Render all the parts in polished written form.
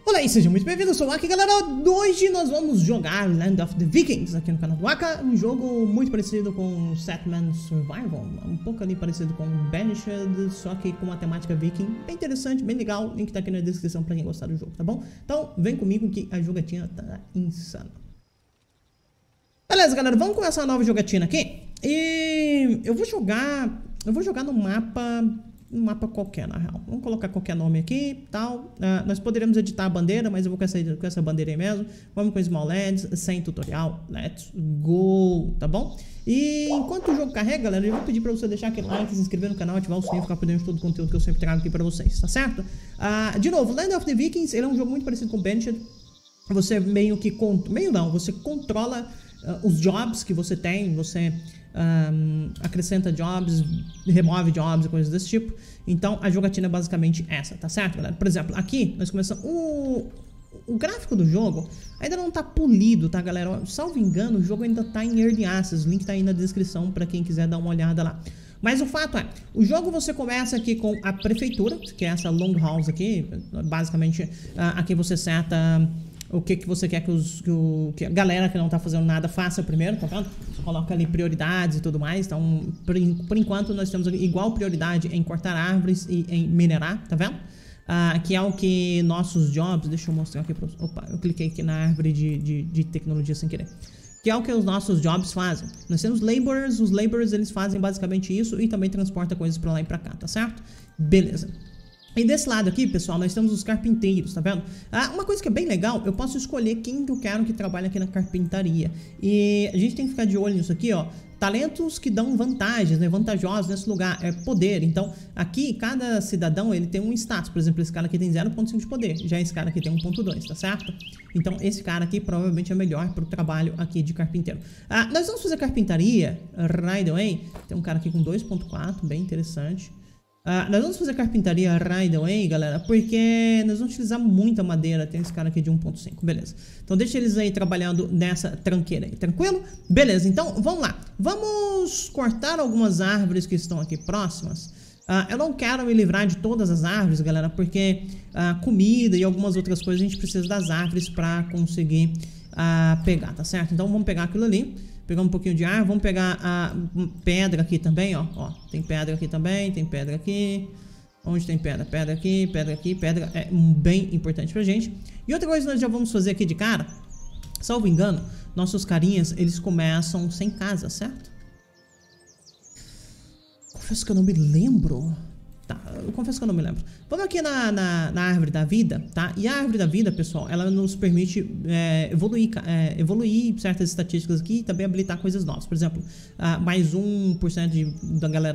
Olá e sejam muito bem-vindos, eu sou o Aka, galera. Hoje nós vamos jogar Land of the Vikings aqui no canal do Aka. Um jogo muito parecido com Settlement Survival, um pouco ali parecido com Banished, só que com uma temática viking. Bem interessante, bem legal, o link tá aqui na descrição pra quem gostar do jogo, tá bom? Então vem comigo que a jogatina tá insana. Beleza, galera, vamos começar uma nova jogatina aqui. E eu vou jogar no mapa... um mapa qualquer, na real. Vamos colocar qualquer nome aqui, tal. Nós poderíamos editar a bandeira, mas eu vou com essa bandeira aí mesmo. Vamos com Small Lands, sem tutorial. Let's go, tá bom? E enquanto o jogo carrega, galera, eu vou pedir pra você deixar aquele like, se inscrever no canal, ativar o sininho, ficar por dentro de todo o conteúdo que eu sempre trago aqui pra vocês, tá certo? De novo, Land of the Vikings, ele é um jogo muito parecido com Banished. Você meio que... você controla os jobs que você tem, você... acrescenta jobs, remove jobs e coisas desse tipo. Então a jogatina é basicamente essa, tá certo, galera? Por exemplo, aqui nós começamos o gráfico do jogo ainda não tá polido, tá, galera? Salvo engano, o jogo ainda tá em Early Access. O link tá aí na descrição pra quem quiser dar uma olhada lá. Mas o fato é, o jogo você começa aqui com a prefeitura, que é essa long house aqui. Basicamente, aqui você seta o que você quer que a galera que não tá fazendo nada faça primeiro, tá vendo? Você coloca ali prioridades e tudo mais. Então, por enquanto, nós temos igual prioridade em cortar árvores e em minerar, tá vendo? Que é o que nossos jobs... Deixa eu mostrar aqui pra vocês. Opa, eu cliquei aqui na árvore de tecnologia sem querer. Que é o que os nossos jobs fazem. Nós temos laborers, os laborers eles fazem basicamente isso e também transportam coisas pra lá e pra cá, tá certo? Beleza. E desse lado aqui, pessoal, nós temos os carpinteiros, tá vendo? Uma coisa que é bem legal, eu posso escolher quem que eu quero que trabalhe aqui na carpintaria. E a gente tem que ficar de olho nisso aqui, ó. Talentos que dão vantagens, né? Vantajosos nesse lugar, é poder. Então, aqui, cada cidadão, ele tem um status. Por exemplo, esse cara aqui tem 0.5 de poder. Já esse cara aqui tem 1.2, tá certo? Então, esse cara aqui provavelmente é melhor pro trabalho aqui de carpinteiro. Nós vamos fazer carpintaria, right away. Tem um cara aqui com 2.4, bem interessante. Nós vamos fazer carpintaria right away, galera, porque nós vamos utilizar muita madeira. Tem esse cara aqui de 1.5, beleza. Então deixa eles aí trabalhando nessa tranqueira aí, tranquilo? Beleza, então vamos lá. Vamos cortar algumas árvores que estão aqui próximas. Eu não quero me livrar de todas as árvores, galera, porque comida e algumas outras coisas a gente precisa das árvores pra conseguir pegar, tá certo? Então vamos pegar aquilo ali. Pegar um pouquinho de ar, vamos pegar a pedra aqui também, ó. Tem pedra aqui também, tem pedra aqui. Onde tem pedra? Pedra aqui, pedra aqui, pedra é bem importante pra gente. E outra coisa que nós já vamos fazer aqui de cara, salvo engano, nossos carinhas, eles começam sem casa, certo? Confesso que eu não me lembro. Tá, eu confesso que eu não me lembro. Vamos aqui na árvore da vida, tá? E a árvore da vida, pessoal, ela nos permite evoluir certas estatísticas aqui e também habilitar coisas novas. Por exemplo, mais 1%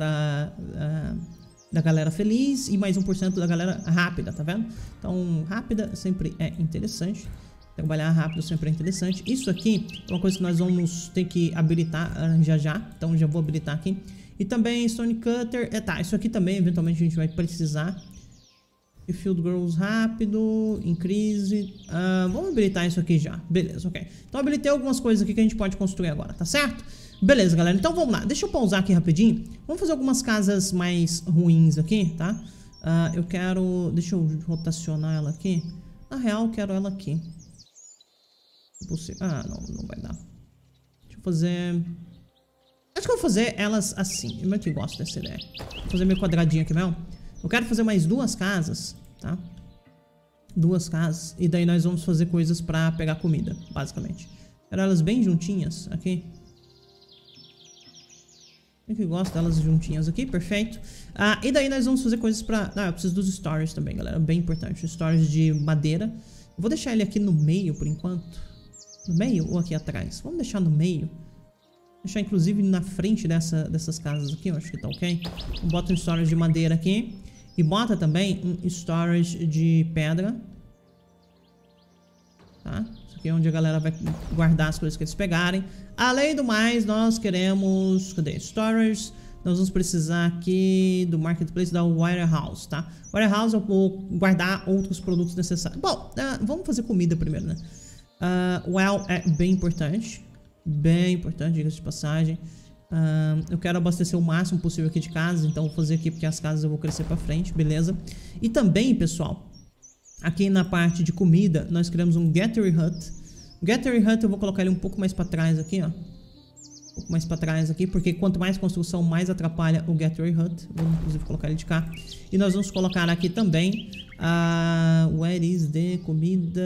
da galera feliz e mais 1% da galera rápida, tá vendo? Então, rápida sempre é interessante. Trabalhar rápido sempre é interessante. Isso aqui é uma coisa que nós vamos ter que habilitar já. Então, já vou habilitar aqui. E também Stone Cutter. Isso aqui também eventualmente a gente vai precisar. E Field Grows rápido. Increase. Vamos habilitar isso aqui já. Beleza, ok. Então habilitei algumas coisas aqui que a gente pode construir agora, tá certo? Beleza, galera. Então vamos lá. Deixa eu pausar aqui rapidinho. Vamos fazer algumas casas mais ruins aqui, tá? Eu quero... Deixa eu rotacionar ela aqui. Na real, eu quero ela aqui. Não vai dar. Deixa eu fazer... Acho que eu vou fazer elas assim. Eu que gosto dessa ideia. Vou fazer meio quadradinho aqui mesmo. Eu quero fazer mais 2 casas, tá? 2 casas. E daí nós vamos fazer coisas pra pegar comida, basicamente. Quero elas bem juntinhas aqui. Eu que gosto delas juntinhas aqui, perfeito. E daí nós vamos fazer coisas pra... eu preciso dos stories também, galera. Bem importante. Stories de madeira. Eu vou deixar ele aqui no meio por enquanto. No meio ou aqui atrás? Vamos deixar no meio. Deixar inclusive na frente dessas casas aqui, eu acho que tá ok. Bota um storage de madeira aqui. E bota também um storage de pedra. Tá? Isso aqui é onde a galera vai guardar as coisas que eles pegarem. Além do mais, nós queremos... Cadê? Storage. Nós vamos precisar aqui do Marketplace da Warehouse, tá? Warehouse eu vou guardar outros produtos necessários. Bom, vamos fazer comida primeiro, né? Well, é bem importante. Bem importante, diga-se de passagem. Eu quero abastecer o máximo possível aqui de casa. Então vou fazer aqui porque as casas eu vou crescer pra frente, beleza? E também, pessoal, Aqui na parte de comida, nós criamos um Gateway Hut. O Gateway Hut eu vou colocar ele um pouco mais para trás aqui, ó. Um pouco mais para trás aqui, porque quanto mais construção, mais atrapalha o Gateway Hut. Vou inclusive colocar ele de cá. E nós vamos colocar aqui também where is the comida?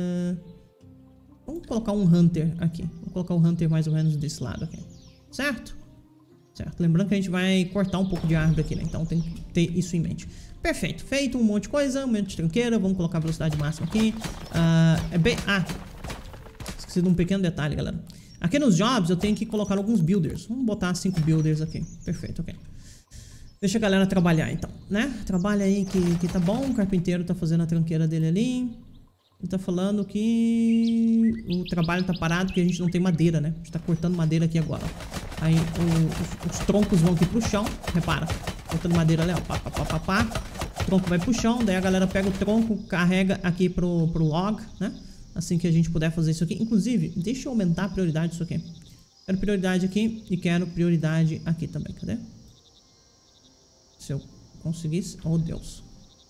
Vamos colocar um Hunter aqui. Vou colocar o Hunter mais ou menos desse lado aqui. Certo? Certo. Lembrando que a gente vai cortar um pouco de árvore aqui, né? Então tem que ter isso em mente. Perfeito. Feito um monte de coisa, um monte de tranqueira. Vamos colocar a velocidade máxima aqui. Esqueci de um pequeno detalhe, galera. Aqui nos jobs eu tenho que colocar alguns builders. Vamos botar 5 builders aqui. Perfeito, ok. Deixa a galera trabalhar então, né? Trabalha aí que tá bom. O carpinteiro tá fazendo a tranqueira dele ali. Ele tá falando que o trabalho tá parado porque a gente não tem madeira, né? A gente tá cortando madeira aqui agora. Aí os troncos vão aqui pro chão. Repara, cortando madeira ali, ó. Pá, pá, pá, pá, pá. O tronco vai pro chão, daí a galera pega o tronco, carrega aqui pro log, né? Assim que a gente puder fazer isso aqui. Inclusive, deixa eu aumentar a prioridade disso aqui. Quero prioridade aqui e quero prioridade aqui também. Cadê? Se eu conseguisse... Oh, Deus.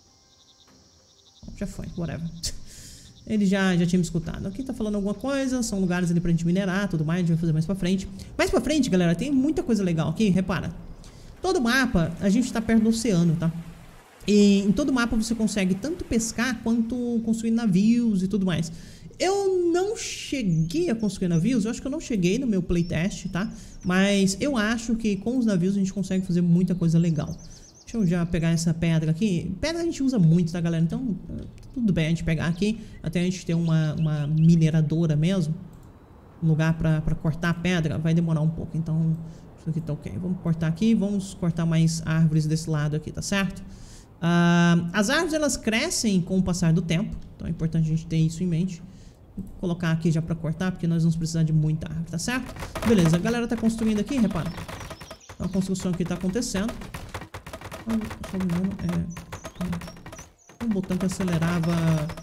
Já foi, whatever. Ele já tinha me escutado. Aqui tá falando alguma coisa. São lugares ali pra gente minerar, tudo mais. A gente vai fazer mais pra frente. Mais pra frente, galera, tem muita coisa legal aqui. Repara. Todo mapa, a gente tá perto do oceano, tá? E em todo mapa você consegue tanto pescar quanto construir navios e tudo mais. Eu não cheguei a construir navios. Eu acho que eu não cheguei no meu playtest, tá? Mas eu acho que com os navios a gente consegue fazer muita coisa legal. Deixa eu já pegar essa pedra aqui. Pedra a gente usa muito, tá, galera? Então, tudo bem a gente pegar aqui. Até a gente ter uma mineradora mesmo. Um lugar pra cortar a pedra. Vai demorar um pouco. Então, isso aqui tá ok. Vamos cortar aqui. Vamos cortar mais árvores desse lado aqui, tá certo? As árvores, elas crescem com o passar do tempo. Então, é importante a gente ter isso em mente. Vou colocar aqui já pra cortar, porque nós vamos precisar de muita árvore, tá certo? Beleza, a galera tá construindo aqui, repara. A construção aqui tá acontecendo. Um botão que acelerava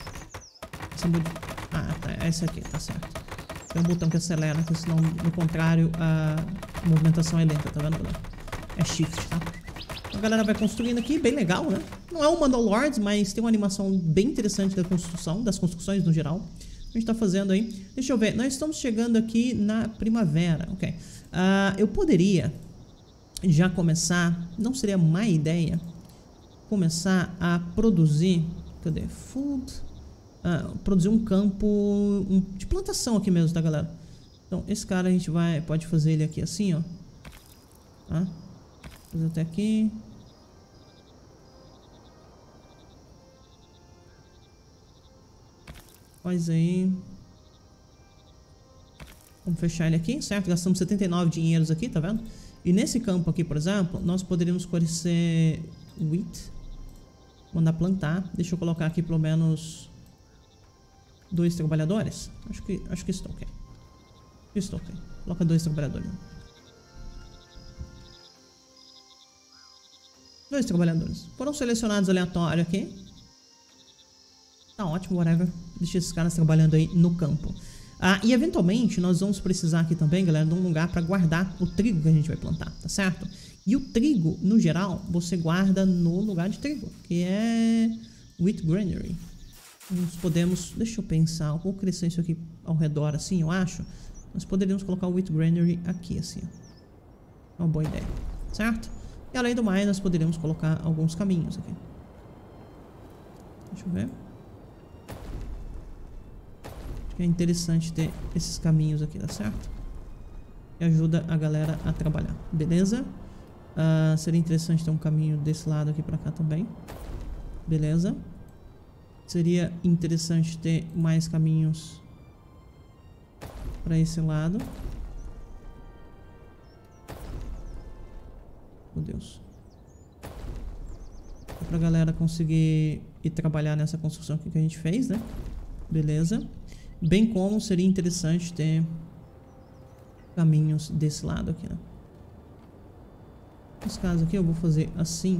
tá, esse aqui, tá certo. Tem um botão que acelera, porque senão, no contrário, a movimentação é lenta, tá vendo? É shift, tá? A galera vai construindo aqui, bem legal, né? Não é um Mandalords, mas tem uma animação bem interessante da construção, das construções no geral. A gente tá fazendo aí. Deixa eu ver, nós estamos chegando aqui na primavera, ok. Eu poderia já começar, não seria má ideia começar a produzir, cadê? Food, produzir um campo de plantação aqui mesmo, tá, galera? Então esse cara a gente pode fazer ele aqui assim, ó, tá? Fazer até aqui. Faz aí. Vamos fechar ele aqui, certo? Gastamos 79 dinheiros aqui, tá vendo? E nesse campo aqui, por exemplo, nós poderíamos crescer wheat. Mandar plantar. Deixa eu colocar aqui pelo menos 2 trabalhadores. Acho que estou ok. Estou ok. Coloca 2 trabalhadores. 2 trabalhadores. Foram selecionados aleatório aqui. Tá ótimo, whatever. Deixa esses caras trabalhando aí no campo. E eventualmente nós vamos precisar aqui também, galera, de um lugar para guardar o trigo que a gente vai plantar, tá certo? E o trigo, no geral, você guarda no lugar de trigo, que é wheat granary. Nós podemos, deixa eu pensar, eu vou crescer isso aqui ao redor assim, eu acho. Nós poderíamos colocar o wheat granary aqui assim, ó. É uma boa ideia, certo? E além do mais, nós poderíamos colocar alguns caminhos aqui. Deixa eu ver. É interessante ter esses caminhos aqui, tá certo? Que ajuda a galera a trabalhar, beleza? Seria interessante ter um caminho desse lado aqui pra cá também. Beleza? Seria interessante ter mais caminhos pra esse lado. Meu Deus. Pra galera conseguir ir trabalhar nessa construção aqui que a gente fez, né? Beleza? Bem como seria interessante ter caminhos desse lado aqui, né? Nesse caso aqui eu vou fazer assim.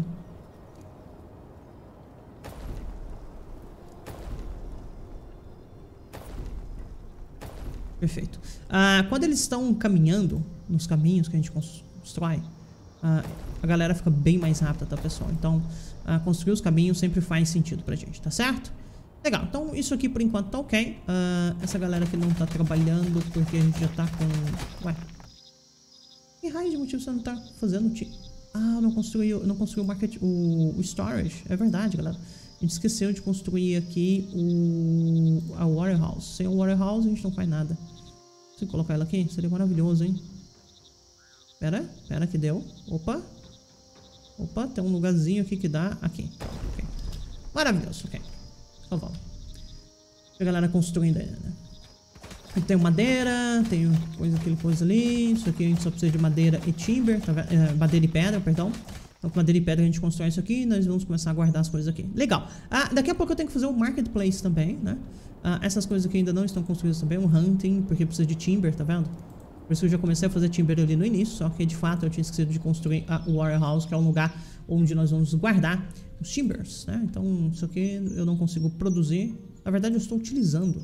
Perfeito. Quando eles estão caminhando nos caminhos que a gente constrói, a galera fica bem mais rápida, tá, pessoal? Então, construir os caminhos sempre faz sentido pra gente, tá certo? Legal, então isso aqui por enquanto tá ok. Essa galera aqui não tá trabalhando porque a gente já tá com... Ué. Que raio de motivo você não tá fazendo? Não construiu o market, o storage. É verdade, galera. A gente esqueceu de construir aqui a warehouse. Sem o warehouse a gente não faz nada. Se eu colocar ela aqui, seria maravilhoso, hein? Pera que deu. Opa, tem um lugarzinho aqui que dá. Aqui, ok. Maravilhoso, ok. Então vamos. A galera construindo aí, né? Tem madeira, tem aquele coisa ali. Isso aqui a gente só precisa de madeira e timber, tá vendo? Madeira e pedra, perdão. Então com madeira e pedra a gente constrói isso aqui e nós vamos começar a guardar as coisas aqui. Legal. Daqui a pouco eu tenho que fazer o marketplace também, né? Essas coisas aqui ainda não estão construídas também. Um hunting, porque precisa de timber, tá vendo? Por isso que eu já comecei a fazer timber ali no início. Só que de fato eu tinha esquecido de construir o warehouse, que é um lugar onde nós vamos guardar os timbers, né? Então isso aqui eu não consigo produzir. Na verdade eu estou utilizando.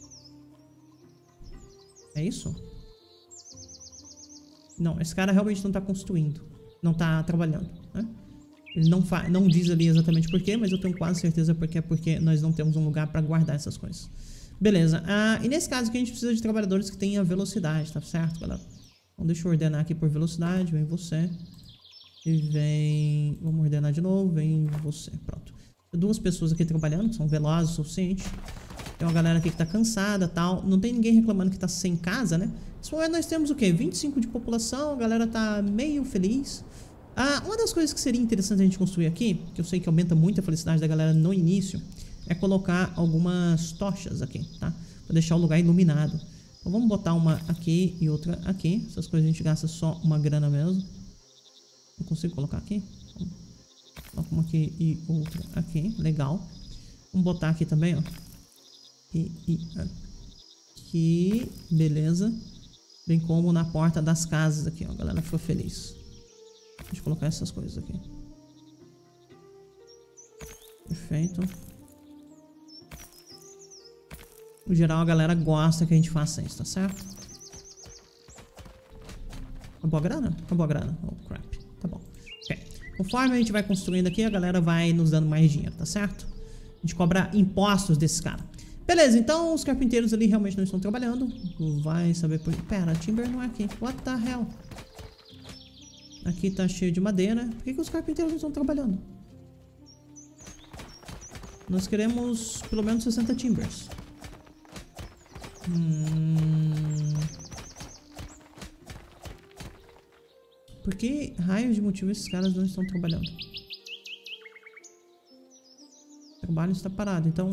É isso? Não, esse cara realmente não está construindo. Não está trabalhando, né? Ele não diz ali exatamente porquê, mas eu tenho quase certeza porque nós não temos um lugar para guardar essas coisas. Beleza. E nesse caso aqui a gente precisa de trabalhadores que tenham velocidade, tá certo, galera? Então deixa eu ordenar aqui por velocidade. Vem você. E vem... Vamos ordenar de novo. Vem você. Pronto. Tem duas pessoas aqui trabalhando, que são velozes o suficiente. Tem uma galera aqui que tá cansada e tal. Não tem ninguém reclamando que tá sem casa, né? Nesse momento nós temos o quê? 25 de população. A galera tá meio feliz. Uma das coisas que seria interessante a gente construir aqui, que eu sei que aumenta muito a felicidade da galera no início, é colocar algumas tochas aqui, tá? Pra deixar o lugar iluminado. Então vamos botar uma aqui e outra aqui. Essas coisas a gente gasta só uma grana mesmo. Não consigo colocar aqui? Coloca uma aqui e outra aqui. Legal. Vamos botar aqui também, ó. E aqui. Beleza. Bem como na porta das casas aqui, ó. A galera ficou feliz. Deixa eu colocar essas coisas aqui. Perfeito. No geral, a galera gosta que a gente faça isso, tá certo? Acabou a grana? Acabou a grana. Oh, crap. Tá bom. Ok. Conforme a gente vai construindo aqui, a galera vai nos dando mais dinheiro, tá certo? A gente cobra impostos desses caras. Beleza, então os carpinteiros ali realmente não estão trabalhando. Vai saber por... Pera, timber não é aqui. What the hell? Aqui tá cheio de madeira. Por que os carpinteiros não estão trabalhando? Nós queremos pelo menos 60 timbers. Por que raios de motivo esses caras não estão trabalhando? O trabalho está parado, então...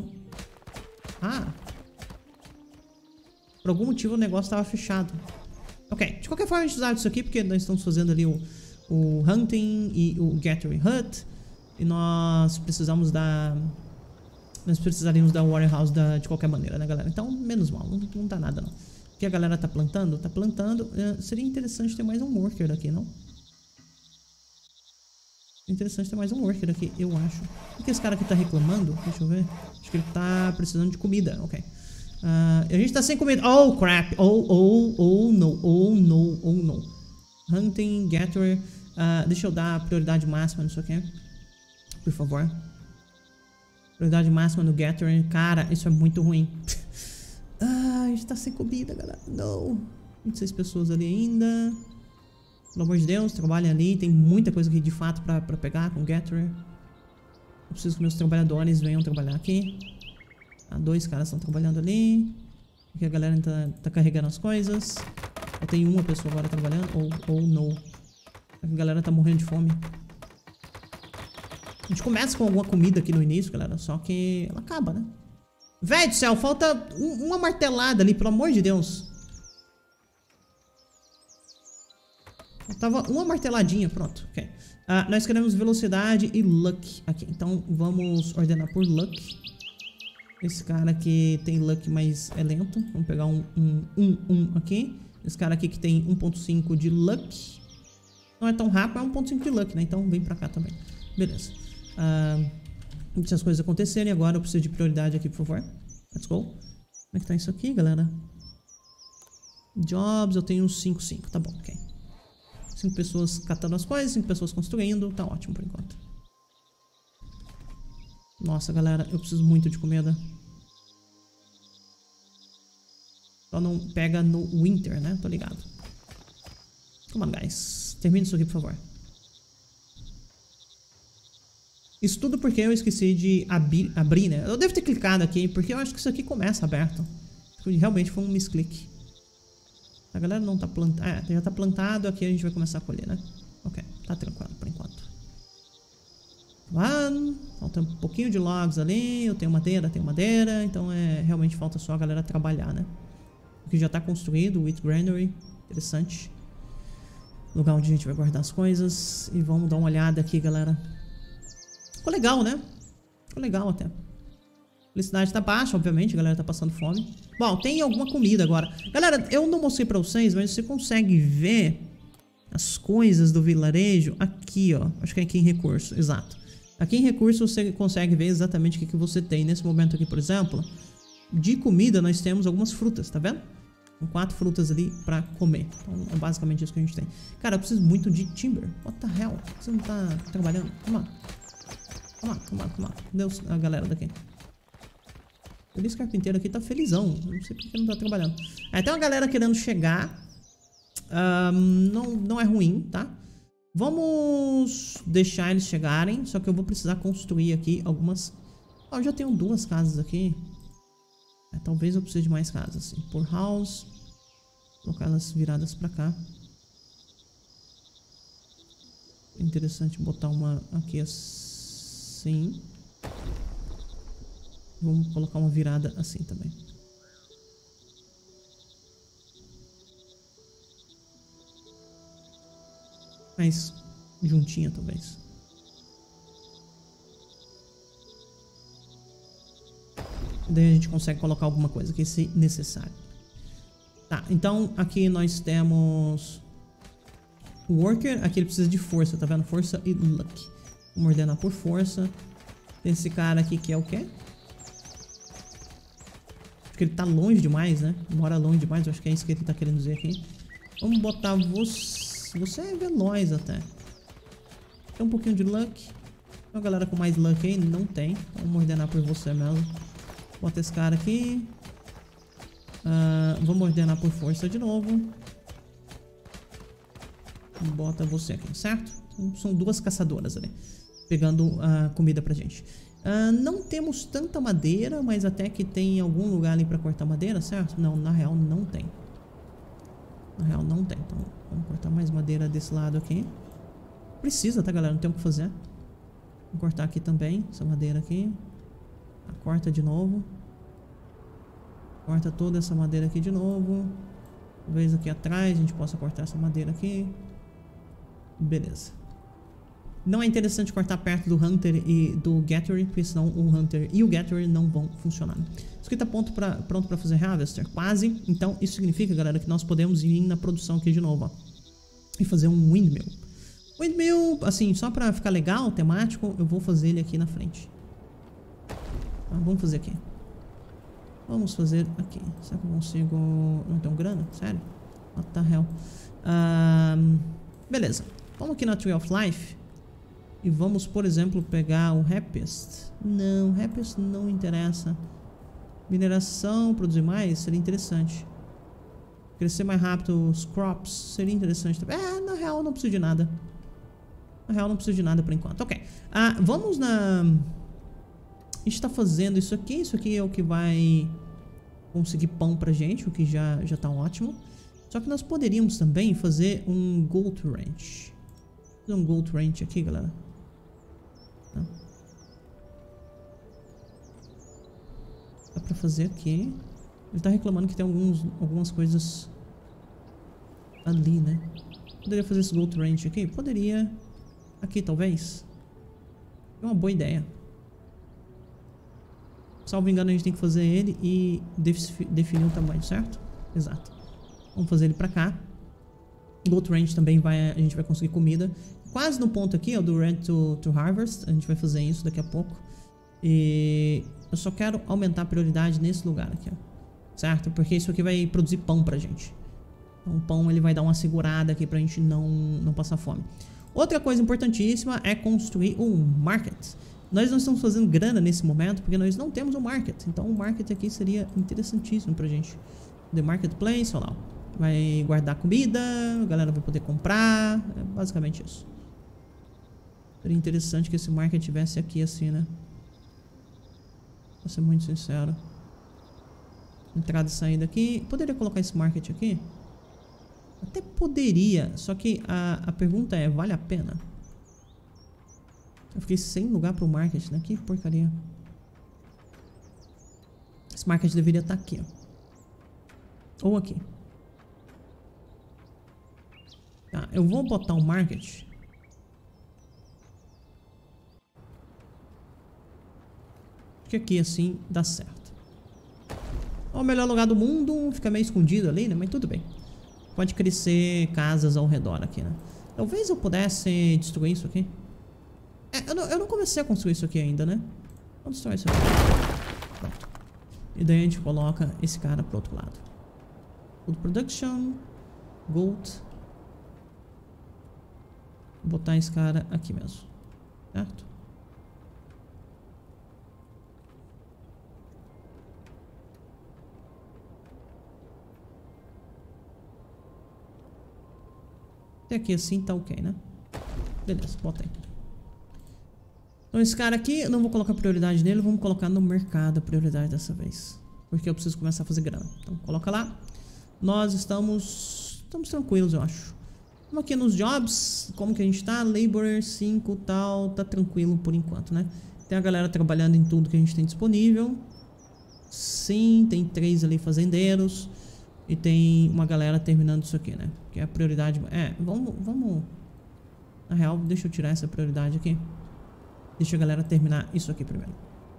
Por algum motivo o negócio estava fechado. Ok, de qualquer forma a gente usar isso aqui porque nós estamos fazendo ali o hunting e o gathering hut. E nós precisamos nós precisaríamos da warehouse de qualquer maneira, né, galera? Então, menos mal, não dá nada não. O que a galera tá plantando? Tá plantando. Seria interessante ter mais um worker aqui, não? Interessante ter mais um worker aqui, eu acho. O que esse cara aqui tá reclamando? Deixa eu ver. Acho que ele tá precisando de comida, ok. A gente tá sem comida. Oh, crap. Oh, no. Hunting, gatherer. Deixa eu dar prioridade máxima nisso aqui. Por favor. Prioridade máxima no gathering. Cara, isso é muito ruim. A gente tá sem comida, galera. Não. 26 pessoas ali ainda. Pelo amor de Deus, trabalhem ali. Tem muita coisa aqui de fato pra pegar com o gatherer. Eu preciso que meus trabalhadores venham trabalhar aqui. Dois caras estão trabalhando ali. Aqui a galera tá carregando as coisas. Eu tenho uma pessoa agora trabalhando. Ou não. A galera tá morrendo de fome. A gente começa com alguma comida aqui no início, galera. Só que ela acaba, né? Véi do céu, falta uma martelada ali, pelo amor de Deus. Faltava uma marteladinha, pronto. Ok. Nós queremos velocidade e luck aqui. Então vamos ordenar por luck. Esse cara aqui tem luck, mas é lento. Vamos pegar um aqui. Esse cara aqui que tem 1.5 de luck. Não é tão rápido, é 1.5 de luck, né? Então vem pra cá também. Beleza. Deixa as coisas acontecerem. Agora eu preciso de prioridade aqui, por favor. Let's go. Como é que tá isso aqui, galera? Jobs, eu tenho 5. Tá bom, ok. 5 pessoas catando as coisas, 5 pessoas construindo. Tá ótimo por enquanto. Nossa, galera, eu preciso muito de comida. Só não pega no winter, né? Tô ligado. Come on, guys. Termine isso aqui, por favor. Isso tudo porque eu esqueci de abrir, né? Eu devo ter clicado aqui, porque eu acho que isso aqui começa aberto. Realmente foi um misclick. A galera não tá plantando. É, já tá plantado. Aqui a gente vai começar a colher, né? Ok, tá tranquilo por enquanto. Falta um pouquinho de logs ali. Eu tenho madeira, então realmente falta só a galera trabalhar, né? Aqui já tá construído, o Wheat Granary. Interessante. Lugar onde a gente vai guardar as coisas. E vamos dar uma olhada aqui, galera. Ficou legal, né? Ficou legal até. Felicidade tá baixa, obviamente, a galera tá passando fome. Bom, tem alguma comida agora. Galera, eu não mostrei pra vocês, mas você consegue ver as coisas do vilarejo aqui, ó. Acho que é aqui em recurso, exato. Aqui em recurso você consegue ver exatamente o que você tem. Nesse momento aqui, por exemplo, de comida nós temos algumas frutas, tá vendo? 4 frutas ali pra comer. Então é basicamente isso que a gente tem. Cara, eu preciso muito de timber. What the hell? Você não tá trabalhando? Come on. Cadê a galera daqui? Esse carpinteiro aqui tá felizão. Não sei porque não tá trabalhando. Tem uma galera querendo chegar. Não é ruim, tá? Vamos deixar eles chegarem. Só que eu vou precisar construir aqui algumas... eu já tenho 2 casas aqui. Talvez eu precise de mais casas, assim. Por house. Colocar elas viradas pra cá. Interessante botar uma aqui assim. Vamos colocar uma virada assim também. Mais juntinha, talvez. Daí a gente consegue colocar alguma coisa aqui se necessário. Tá, então aqui nós temos o worker. Aqui ele precisa de força, tá vendo? Força e luck. Vamos ordenar por força. Tem esse cara aqui que é o quê? Acho que ele tá longe demais, né? Mora longe demais, eu acho que é isso que ele tá querendo dizer aqui. Vamos botar você... Você é veloz até. Tem um pouquinho de luck. Tem uma galera com mais luck aí? Não tem. Vamos ordenar por você mesmo. Bota esse cara aqui. Vamos ordenar por força de novo. Bota você aqui, certo? Então, são 2 caçadoras ali. Pegando comida pra gente. Não temos tanta madeira, mas até que tem algum lugar ali pra cortar madeira, certo? Não, na real não tem. Na real não tem. Então vamos cortar mais madeira desse lado aqui. Precisa, tá, galera? Não tem o que fazer. Vou cortar aqui também, essa madeira aqui. Corta de novo. Corta toda essa madeira aqui de novo. Talvez aqui atrás a gente possa cortar essa madeira aqui. Beleza. Não é interessante cortar perto do Hunter e do Gattery, porque senão o Hunter e o Gattery não vão funcionar. Isso aqui tá pronto pra fazer Harvester, quase. Então isso significa, galera, que nós podemos ir na produção aqui de novo, ó. E fazer um Windmill. Windmill, assim, só pra ficar legal, temático, eu vou fazer ele aqui na frente. Vamos fazer aqui. Vamos fazer aqui. Será que eu consigo... Não tenho grana? Sério? What the hell? Beleza. Vamos aqui na Tree of Life. E vamos, por exemplo, pegar o Happiest. Não, Happiest não interessa. Mineração, produzir mais, seria interessante. Crescer mais rápido os crops, seria interessante também. Na real não preciso de nada. Na real não preciso de nada por enquanto. Ok. Vamos na... A gente tá fazendo isso aqui é o que vai conseguir pão pra gente, o que já tá ótimo. Só que nós poderíamos também fazer um Gold Ranch. Vou fazer um Gold Ranch aqui, galera. Dá pra fazer aqui. Ele tá reclamando que tem algumas coisas ali, né? Poderia fazer esse Gold Ranch aqui? Poderia. Aqui, talvez. É uma boa ideia. Salvo engano, a gente tem que fazer ele e definir o tamanho, certo? Exato. Vamos fazer ele pra cá. Gold Ranch também a gente vai conseguir comida. Quase no ponto aqui, ó, do Red to Harvest. A gente vai fazer isso daqui a pouco. E eu só quero aumentar a prioridade nesse lugar aqui, ó. Certo? Porque isso aqui vai produzir pão pra gente. Então o pão ele vai dar uma segurada aqui pra gente não passar fome. Outra coisa importantíssima é construir um market. Nós não estamos fazendo grana nesse momento porque nós não temos um market. Então o market aqui seria interessantíssimo pra gente. The Marketplace, olha lá. Vai guardar comida, a galera vai poder comprar. É basicamente isso. Seria interessante que esse market tivesse aqui assim, né? Vou ser muito sincero. Entrada e saída aqui. Poderia colocar esse market aqui? Até poderia, só que a pergunta é, vale a pena? Eu fiquei sem lugar pro market, né? Que porcaria. Esse market deveria estar aqui, ó. Ou aqui. Tá, eu vou botar o market. Acho que aqui assim dá certo. É o melhor lugar do mundo, fica meio escondido ali, né? Mas tudo bem. Pode crescer casas ao redor aqui, né? Talvez eu pudesse destruir isso aqui. Eu não comecei a construir isso aqui ainda, né? Vamos destruir isso aqui. Pronto. E daí a gente coloca esse cara pro outro lado. Food Production. Gold. Vou botar esse cara aqui mesmo. Certo? Até aqui assim tá ok, né? Beleza, bota aí. Então esse cara aqui, eu não vou colocar prioridade nele, vamos colocar no mercado a prioridade dessa vez. Porque eu preciso começar a fazer grana. Então coloca lá. Nós estamos tranquilos, eu acho. Vamos aqui nos jobs, como que a gente tá? Laborer 5 tal, tá tranquilo por enquanto, né? Tem a galera trabalhando em tudo que a gente tem disponível. Sim, tem 3 ali fazendeiros. E tem uma galera terminando isso aqui, né? Que é a prioridade. Vamos. Na real, deixa eu tirar essa prioridade aqui. Deixa a galera terminar isso aqui primeiro.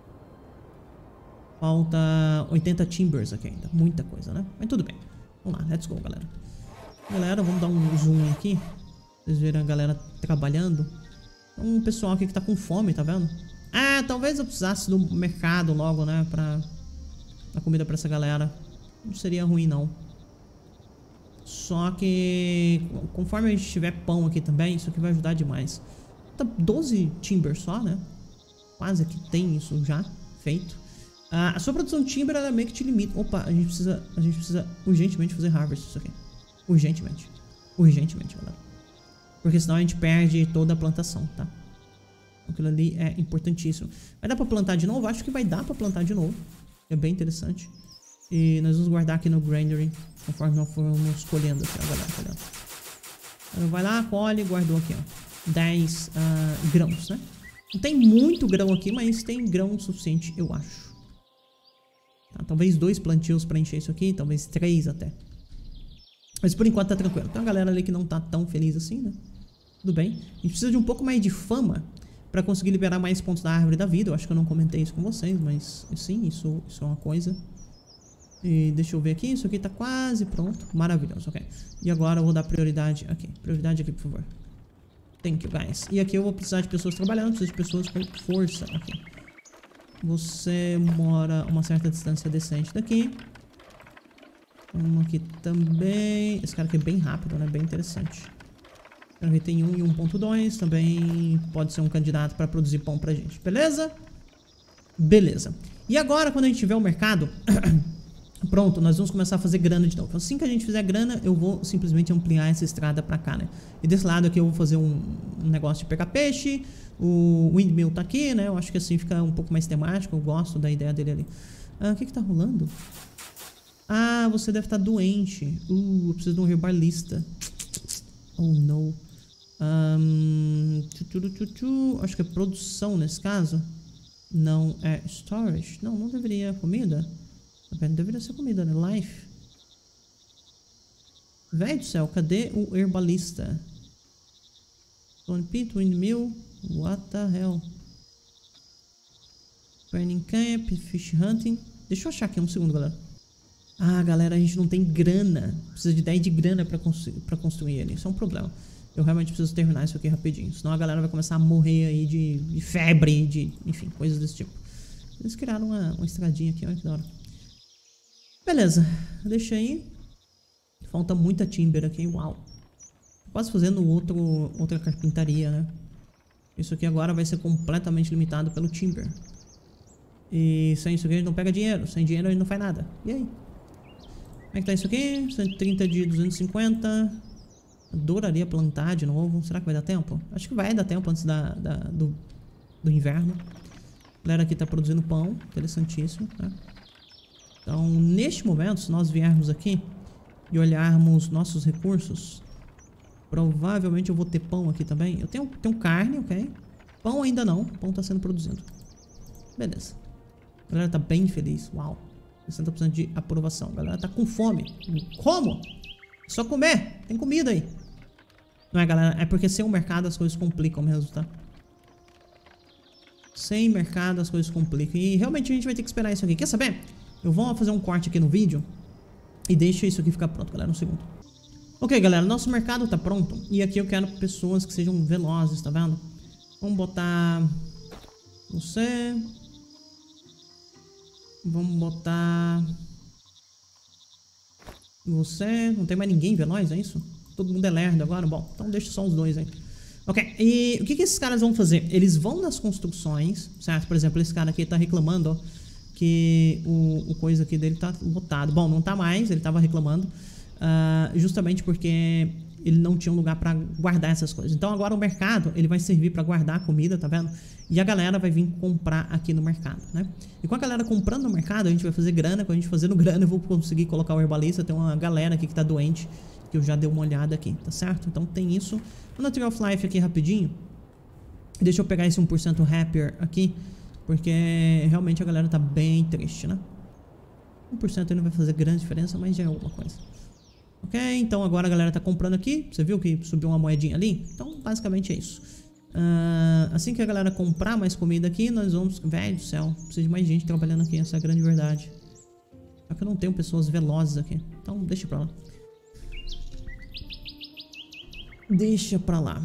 Falta 80 timbers aqui ainda. Muita coisa, né? Mas tudo bem. Vamos lá, let's go, galera. Galera, vamos dar um zoom aqui. Vocês verem a galera trabalhando. Um pessoal aqui que tá com fome, tá vendo? Ah, talvez eu precisasse do mercado logo, né? Pra dar comida pra essa galera. Não seria ruim, não. Só que conforme a gente tiver pão aqui também, isso aqui vai ajudar demais. Tá 12 timber só, né? Quase que tem isso já feito. A sua produção de timber, ela meio que te limita. Opa, a gente precisa urgentemente fazer harvest isso aqui. Urgentemente. Urgentemente, galera. Porque senão a gente perde toda a plantação, tá? Aquilo ali é importantíssimo. Vai dar pra plantar de novo? Acho que vai dar pra plantar de novo. É bem interessante. E nós vamos guardar aqui no granary, conforme nós formos colhendo aqui, ó, galera, tá vendo? Então, vai lá, colhe, guardou aqui, ó. 10 grãos, né? Não tem muito grão aqui, mas tem grão suficiente, eu acho. Tá, talvez 2 plantios pra encher isso aqui, talvez 3 até. Mas por enquanto tá tranquilo. Tem uma galera ali que não tá tão feliz assim, né? Tudo bem. A gente precisa de um pouco mais de fama pra conseguir liberar mais pontos da árvore da vida. Eu acho que eu não comentei isso com vocês, mas sim, isso é uma coisa. E deixa eu ver aqui, isso aqui tá quase pronto. Maravilhoso, ok. E agora eu vou dar prioridade aqui. Prioridade aqui, por favor. Thank you, guys. E aqui eu vou precisar de pessoas trabalhando, preciso de pessoas com força aqui. Você mora a uma certa distância decente daqui. Um aqui também. Esse cara aqui é bem rápido, né? Bem interessante. Aqui tem 1 e 1.2. Também pode ser um candidato para produzir pão pra gente. Beleza? Beleza. E agora, quando a gente tiver o mercado... Pronto, nós vamos começar a fazer grana de novo. Assim que a gente fizer grana, eu vou simplesmente ampliar essa estrada pra cá, né? E desse lado aqui eu vou fazer um negócio de pegar peixe. O windmill tá aqui, né? Eu acho que assim fica um pouco mais temático. Eu gosto da ideia dele ali. O que tá rolando? Ah, você deve estar doente. Eu preciso de um herbalista. Oh, no. Acho que é produção nesse caso. Não é storage. Não deveria comida. Não deveria ser comida, né? Life. Véi do céu, cadê o herbalista? Stone Pit, Windmill. What the hell? Burning Camp, Fish Hunting. Deixa eu achar aqui um segundo, galera. Ah, galera, a gente não tem grana. Precisa de 10 de grana pra construir ele. Isso é um problema. Eu realmente preciso terminar isso aqui rapidinho. Senão a galera vai começar a morrer aí de febre, enfim, coisas desse tipo. Eles criaram uma estradinha aqui, olha que da hora. Beleza, deixa aí. Falta muita timber aqui, uau. Tô quase fazendo outra carpintaria, né? Isso aqui agora vai ser completamente limitado pelo timber. E sem isso aqui a gente não pega dinheiro. Sem dinheiro a gente não faz nada. E aí? é que tá isso aqui? 130 de 250. Adoraria plantar de novo. Será que vai dar tempo? Acho que vai dar tempo antes do inverno. A galera aqui tá produzindo pão. Interessantíssimo, né? Então, neste momento, se nós viermos aqui e olharmos nossos recursos, provavelmente eu vou ter pão aqui também. Eu tenho carne, ok? Pão ainda não. Pão tá sendo produzido. Beleza. A galera tá bem feliz. Uau. 60% de aprovação. A galera tá com fome. Como? É só comer. Tem comida aí. Não é, galera? É porque sem o mercado as coisas complicam mesmo, tá? Sem mercado as coisas complicam. E realmente a gente vai ter que esperar isso aqui. Quer saber? Eu vou fazer um corte aqui no vídeo e deixa isso aqui ficar pronto, galera. Um segundo. Ok, galera. Nosso mercado tá pronto. E aqui eu quero pessoas que sejam velozes, tá vendo? Vamos botar... você... Vamos botar... você... Não tem mais ninguém veloz, é isso? Todo mundo é lerdo agora? Bom, então deixa só os dois aí. Ok, e o que esses caras vão fazer? Eles vão nas construções, certo? Por exemplo, esse cara aqui tá reclamando, ó, que o coisa aqui dele tá botado. Bom, não tá mais, ele tava reclamando. Justamente porque ele não tinha um lugar pra guardar essas coisas. Então agora o mercado, ele vai servir pra guardar a comida, tá vendo? E a galera vai vir comprar aqui no mercado, né? E com a galera comprando no mercado, a gente vai fazer grana. Quando a gente fazendo grana, eu vou conseguir colocar o herbalista. Tem uma galera aqui que tá doente, que eu já dei uma olhada aqui, tá certo? Então tem isso. O Tree of Life aqui rapidinho. Deixa eu pegar esse 1% happier aqui, porque realmente a galera tá bem triste, né? 1% não vai fazer grande diferença, mas já é alguma coisa. Ok, então agora a galera tá comprando aqui. Você viu que subiu uma moedinha ali? Então basicamente é isso. Assim que a galera comprar mais comida aqui, nós vamos... Velho do céu, precisa de mais gente trabalhando aqui, essa é a grande verdade. Só que eu não tenho pessoas velozes aqui. Então deixa pra lá. Deixa pra lá.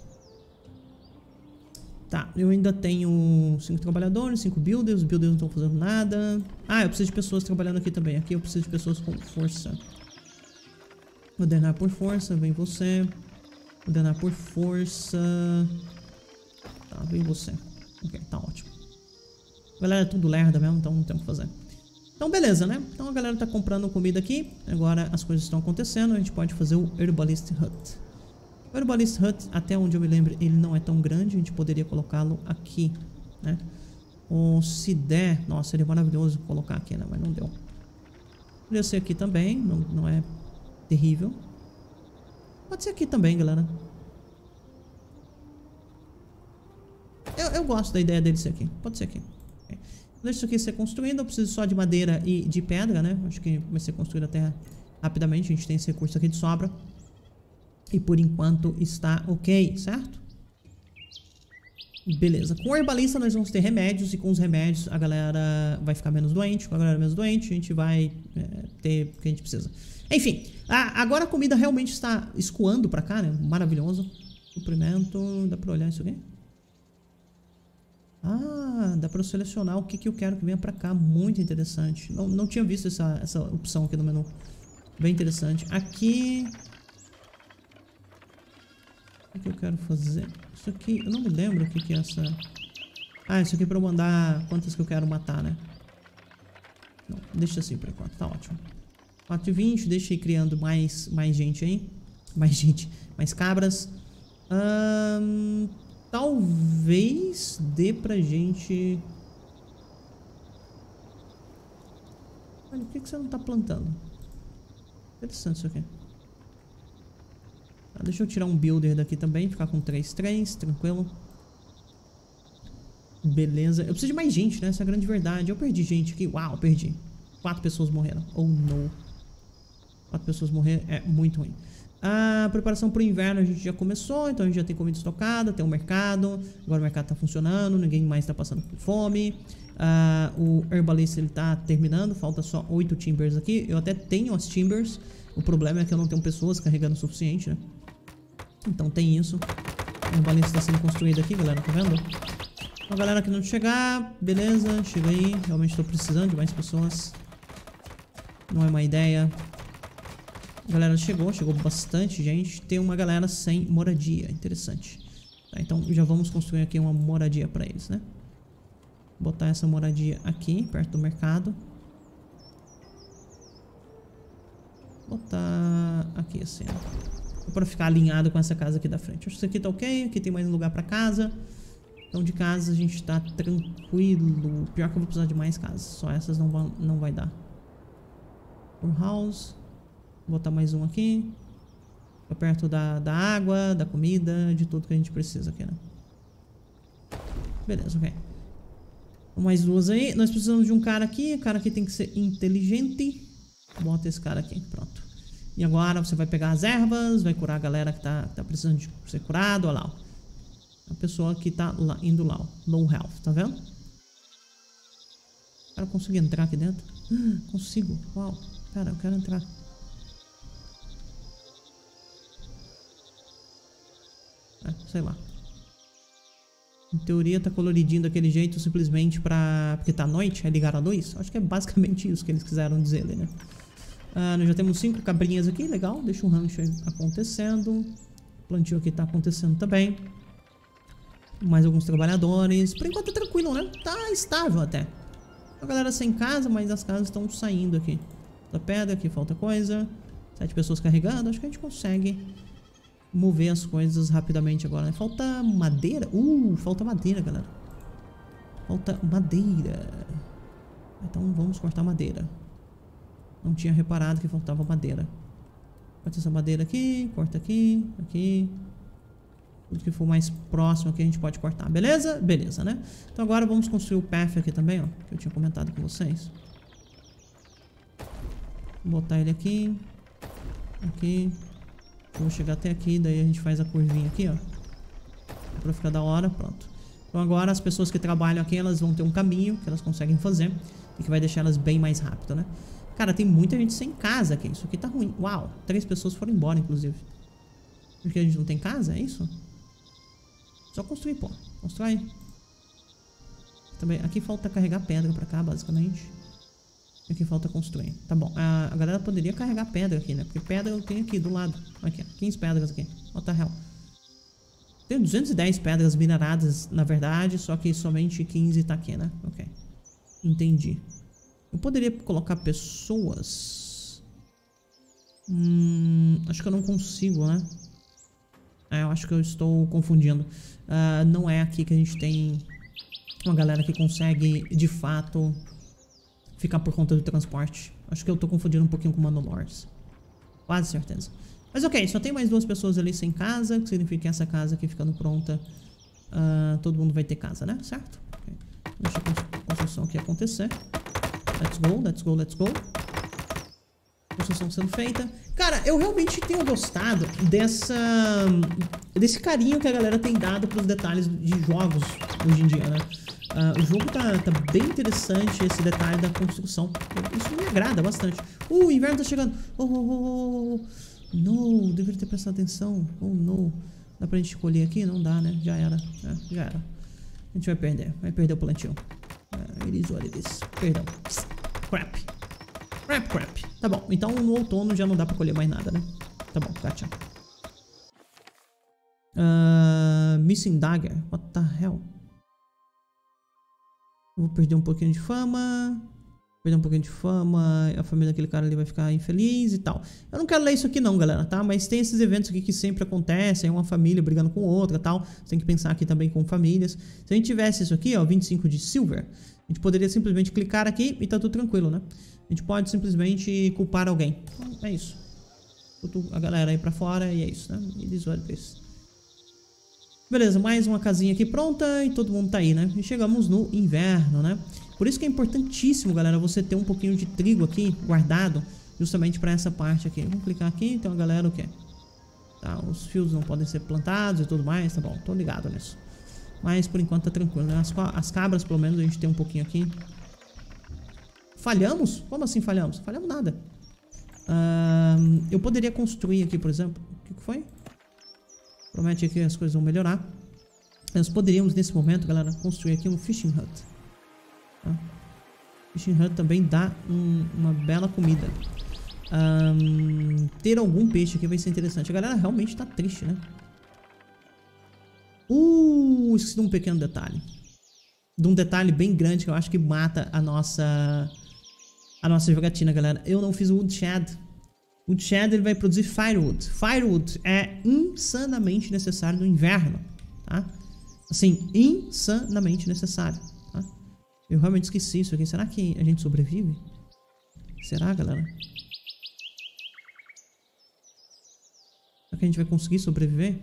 Tá, eu ainda tenho 5 trabalhadores, 5 builders. Os builders não estão fazendo nada. Eu preciso de pessoas trabalhando aqui também. Aqui eu preciso de pessoas com força. Ordenar por força, vem você. Ordenar por força. Tá, vem você. Ok, tá ótimo. A galera é tudo lerda mesmo, então não tem o que fazer. Então beleza, né? Então a galera tá comprando comida aqui. Agora as coisas estão acontecendo. A gente pode fazer o Herbalist Hut. O Herbalist Hut, até onde eu me lembro, ele não é tão grande. A gente poderia colocá-lo aqui, né? Ou se der... Nossa, seria maravilhoso colocar aqui, né? Mas não deu. Poderia ser aqui também. Não é terrível. Pode ser aqui também, galera. Eu gosto da ideia dele ser aqui. Pode ser aqui. Okay. Deixa isso aqui ser construído. Eu preciso só de madeira e de pedra, né? Acho que vai ser construído até rapidamente. A gente tem esse recurso aqui de sobra. E por enquanto está ok, certo? Beleza. Com o herbalista nós vamos ter remédios. E com os remédios a galera vai ficar menos doente. Com a galera menos doente a gente vai ter o que a gente precisa. Enfim, agora a comida realmente está escoando pra cá, né? Maravilhoso. Suprimento. Dá pra olhar isso aqui? Dá pra eu selecionar o que eu quero que venha pra cá. Muito interessante. Não tinha visto essa opção aqui no menu. Bem interessante. Aqui... o que eu quero fazer? Isso aqui... eu não me lembro o que é essa... isso aqui é pra eu mandar quantas que eu quero matar, né? Não, deixa assim por enquanto. Tá ótimo. 4,20. Deixa ir criando mais gente aí. Mais gente. Mais cabras. Talvez dê pra gente... olha, por que você não tá plantando? Interessante isso aqui. Deixa eu tirar um builder daqui também. Ficar com 3, tranquilo. Beleza. Eu preciso de mais gente, né? Essa é a grande verdade. Eu perdi gente aqui. Uau, perdi. 4 pessoas morreram. Oh, não. 4 pessoas morreram é muito ruim. A preparação para o inverno a gente já começou. Então a gente já tem comida estocada. Tem um mercado. Agora o mercado tá funcionando. Ninguém mais tá passando fome. O herbalista ele tá terminando. Falta só 8 timbers aqui. Eu até tenho as timbers. O problema é que eu não tenho pessoas carregando o suficiente, né? Então tem isso. O herbalista está sendo construído aqui, galera. Tá vendo? A galera que não chegar, beleza. Chega aí. Realmente estou precisando de mais pessoas. Não é uma ideia. A galera chegou bastante gente. Tem uma galera sem moradia. Interessante. Tá, então já vamos construir aqui uma moradia para eles, né? Botar essa moradia aqui, perto do mercado. botar aqui assim, ó. Pra ficar alinhado com essa casa aqui da frente. Acho que isso aqui tá ok. Aqui tem mais um lugar pra casa. Então de casa a gente tá tranquilo. Pior que eu vou precisar de mais casas. Só essas não vai dar. Por house. Vou botar mais um aqui. Fica perto da água, da comida, de tudo que a gente precisa aqui, né? Beleza, ok. Mais duas aí. Nós precisamos de um cara aqui. O cara aqui tem que ser inteligente. Bota esse cara aqui, pronto. E agora você vai pegar as ervas, vai curar a galera que tá precisando de ser curado. Olha lá, ó. A pessoa que tá lá, indo lá, ó. Low health, tá vendo? Cara, eu consigo entrar aqui dentro? Consigo, uau. Cara, eu quero entrar. Sei lá. Em teoria tá coloridinho daquele jeito simplesmente pra... porque tá noite, é ligar a luz. Acho que é basicamente isso que eles quiseram dizer ali, né? Nós já temos 5 cabrinhas aqui, legal. Deixa o rancho acontecendo. O plantio aqui tá acontecendo também. Mais alguns trabalhadores. Por enquanto tá tranquilo, né? Tá estável até. A galera sem casa, mas as casas estão saindo aqui. Falta pedra, aqui falta coisa. 7 pessoas carregando. Acho que a gente consegue mover as coisas rapidamente agora, né? Falta madeira. Falta madeira, galera. Falta madeira. Então vamos cortar madeira. Não tinha reparado que faltava madeira. Corta essa madeira aqui, corta aqui, aqui. Tudo que for mais próximo aqui a gente pode cortar, beleza? Beleza, né? Então agora vamos construir o path aqui também, ó. Que eu tinha comentado com vocês. Vou botar ele aqui. Aqui. Vou chegar até aqui, daí a gente faz a curvinha aqui, ó. Pra ficar da hora, pronto. Então agora as pessoas que trabalham aqui, elas vão ter um caminho que elas conseguem fazer. E que vai deixar elas bem mais rápido, né? Cara, tem muita gente sem casa aqui. Isso aqui tá ruim. Uau, 3 pessoas foram embora, inclusive. Porque a gente não tem casa, é isso? Só construir, pô. Constrói. Também, aqui falta carregar pedra pra cá, basicamente. Aqui falta construir. Tá bom. A galera poderia carregar pedra aqui, né? Porque pedra eu tenho aqui do lado. Aqui, 15 pedras aqui. What the hell? Tenho 210 pedras mineradas, na verdade. Só que somente 15 tá aqui, né? Ok. Entendi. Eu poderia colocar pessoas. Acho que eu não consigo, né? Eu acho que eu estou confundindo. Não é aqui que a gente tem uma galera que consegue, de fato, ficar por conta do transporte. Acho que eu estou confundindo um pouquinho com o Manowars. Quase certeza. Mas ok, só tem mais 2 pessoas ali sem casa, que significa que essa casa aqui ficando pronta, todo mundo vai ter casa, né? Certo? Okay. Deixa a construção aqui acontecer. Let's go, let's go, let's go. Construção sendo feita. Cara, eu realmente tenho gostado desse carinho que a galera tem dado pros detalhes de jogos hoje em dia, né? O jogo tá bem interessante, esse detalhe da construção. Isso me agrada bastante. O inverno tá chegando. Não, deveria ter prestado atenção. Oh, não. Dá pra gente colher aqui? Não dá, né? Já era. Já era. A gente vai perder o plantio. Eles, olha eles. Perdão. Crap. Tá bom, então no outono já não dá pra colher mais nada, né? Tá bom, gotcha. Missing Dagger. What the hell? Vou perder um pouquinho de fama. A família daquele cara ali vai ficar infeliz e tal. Eu não quero ler isso aqui não, galera, tá? Mas tem esses eventos aqui que sempre acontecem. Uma família brigando com outra e tal. Você tem que pensar aqui também com famílias. Se a gente tivesse isso aqui, ó, 25 de silver, a gente poderia simplesmente clicar aqui e tá tudo tranquilo, né? A gente pode simplesmente culpar alguém. Então, é isso. Botou a galera aí pra fora e é isso, né? Eles olham pra isso. Beleza, mais uma casinha aqui pronta e todo mundo tá aí, né? E chegamos no inverno, né? Por isso que é importantíssimo, galera, você ter um pouquinho de trigo aqui guardado justamente pra essa parte aqui. Vamos clicar aqui, então a galera o quê? Tá, os fios não podem ser plantados e tudo mais, tá bom, tô ligado nisso. Mas por enquanto tá tranquilo, né? As cabras, pelo menos, a gente tem um pouquinho aqui. Falhamos? Como assim falhamos? Falhamos nada. Eu poderia construir aqui, por exemplo. O que foi? Promete que as coisas vão melhorar. Nós poderíamos, nesse momento, galera, construir aqui um fishing hut. Tá? Fishing hut também dá uma bela comida. Ter algum peixe aqui vai ser interessante. A galera realmente tá triste, né? Esqueci de um pequeno detalhe. De um detalhe bem grande que eu acho que mata a nossa jogatina, galera. Eu não fiz o woodshed. O Shed ele vai produzir Firewood. Firewood é insanamente necessário no inverno, tá? Assim, insanamente necessário, tá? Eu realmente esqueci isso aqui. Será que a gente sobrevive? Será, galera? Será que a gente vai conseguir sobreviver?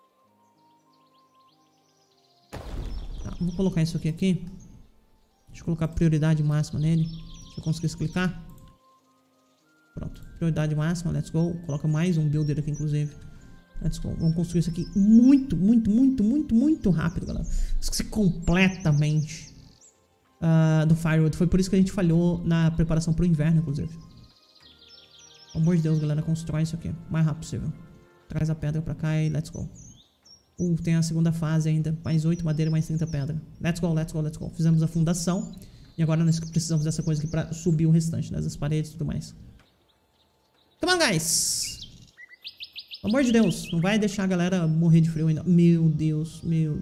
Tá, vou colocar isso aqui. Deixa eu colocar prioridade máxima nele. Se eu conseguir clicar. Pronto, prioridade máxima, let's go. Coloca mais um builder aqui, inclusive. Let's go. Vamos construir isso aqui muito rápido, galera. Esqueci completamente do Firewood. Foi por isso que a gente falhou na preparação pro inverno, inclusive. Pelo amor de Deus, galera, constrói isso aqui o mais rápido possível. Traz a pedra pra cá e let's go. Tem a segunda fase ainda. Mais 8 madeira, mais 30 pedra. Let's go. Fizemos a fundação. E agora nós precisamos dessa coisa aqui pra subir o restante, né? Das paredes e tudo mais. Come on, guys! Pelo amor de Deus, não vai deixar a galera morrer de frio ainda. Meu Deus.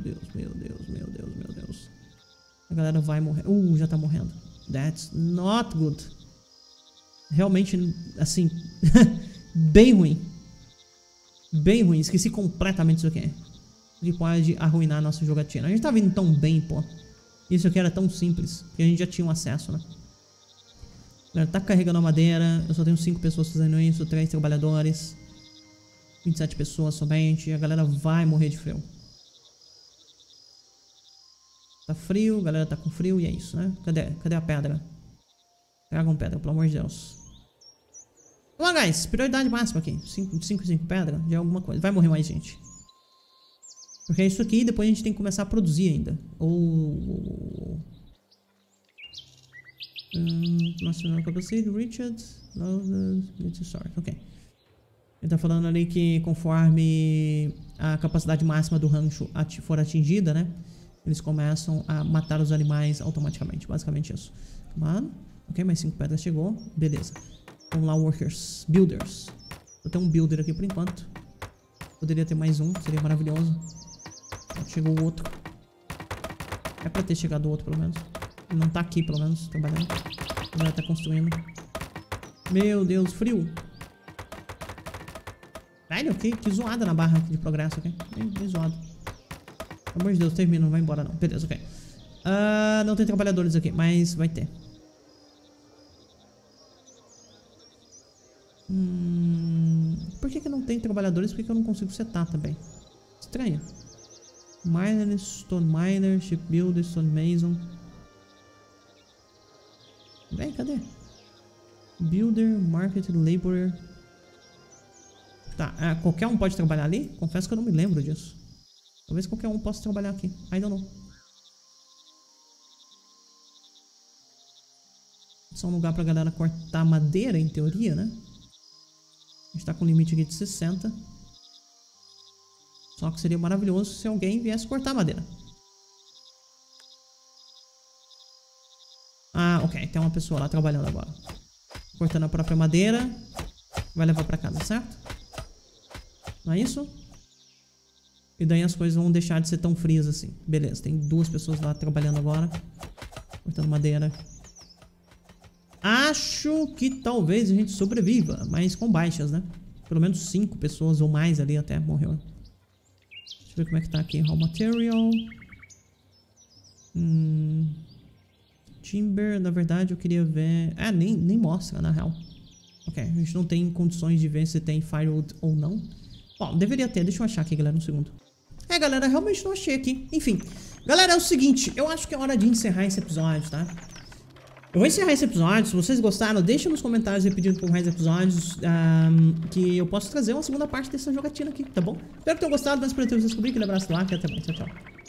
A galera vai morrer. Já tá morrendo. That's not good. Realmente, assim, bem ruim. Bem ruim. Esqueci completamente isso aqui. Que pode arruinar a nossa jogatina. A gente tá vindo tão bem, pô. Isso aqui era tão simples que a gente já tinha um acesso, né? Galera, tá carregando a madeira. Eu só tenho 5 pessoas fazendo isso. 3 trabalhadores. 27 pessoas somente. A galera vai morrer de frio. Tá frio. A galera tá com frio. E é isso, né? Cadê a pedra? Tragam pedra, pelo amor de Deus. Vamos lá, guys. Prioridade máxima aqui. 5 pedra. Já é alguma coisa. Vai morrer mais gente. Porque é isso aqui. Depois a gente tem que começar a produzir ainda. National Capacity, Richard. Let's start. Ok. Ele tá falando ali que conforme a capacidade máxima do rancho for atingida, né? Eles começam a matar os animais automaticamente. Basicamente isso. Mano. Ok, mais 5 pedras chegou. Beleza. Vamos lá, workers. Builders. Eu tenho um builder aqui por enquanto. Poderia ter mais um. Seria maravilhoso. Chegou o outro. É pra ter chegado o outro, pelo menos. Ele não tá aqui, pelo menos, trabalhando. Ele já tá construindo. Meu Deus, frio. Velho, que zoada na barra de progresso aqui. Bem zoado. Pelo amor de Deus, termina, não vai embora não. Beleza, ok. Não tem trabalhadores aqui, mas vai ter. Por que não tem trabalhadores? Por que eu não consigo setar também? Estranho. Miner, Stone Miner, Shipbuilder, Stone Mason. Vem, cadê? Builder, Market, Laborer. Tá, qualquer um pode trabalhar ali? Confesso que eu não me lembro disso. Talvez qualquer um possa trabalhar aqui. I don't know. Só um lugar pra galera cortar madeira, em teoria, né? A gente tá com um limite aqui de 60. Só que seria maravilhoso se alguém viesse cortar madeira. Ok. Tem uma pessoa lá trabalhando agora. Cortando a própria madeira. Vai levar pra casa, certo? Não é isso? E daí as coisas vão deixar de ser tão frias assim. Beleza, tem 2 pessoas lá trabalhando agora. Cortando madeira. Acho que talvez a gente sobreviva, mas com baixas, né? Pelo menos 5 pessoas ou mais ali até morreu. Deixa eu ver como é que tá aqui. Raw material. Timber, na verdade eu queria ver... nem mostra, na real. Ok, a gente não tem condições de ver se tem firewood ou não. Bom, deveria ter. Deixa eu achar aqui, galera, um segundo. Galera, realmente não achei aqui. Enfim. Galera, é o seguinte. Eu acho que é hora de encerrar esse episódio, tá? Eu vou encerrar esse episódio. Se vocês gostaram, deixa nos comentários aí pedindo por mais episódios. Que eu possa trazer uma segunda parte dessa jogatina aqui, tá bom? Espero que tenham gostado. Mas por eu descobrir. Aquele abraço do ar e até mais. Tchau, tchau.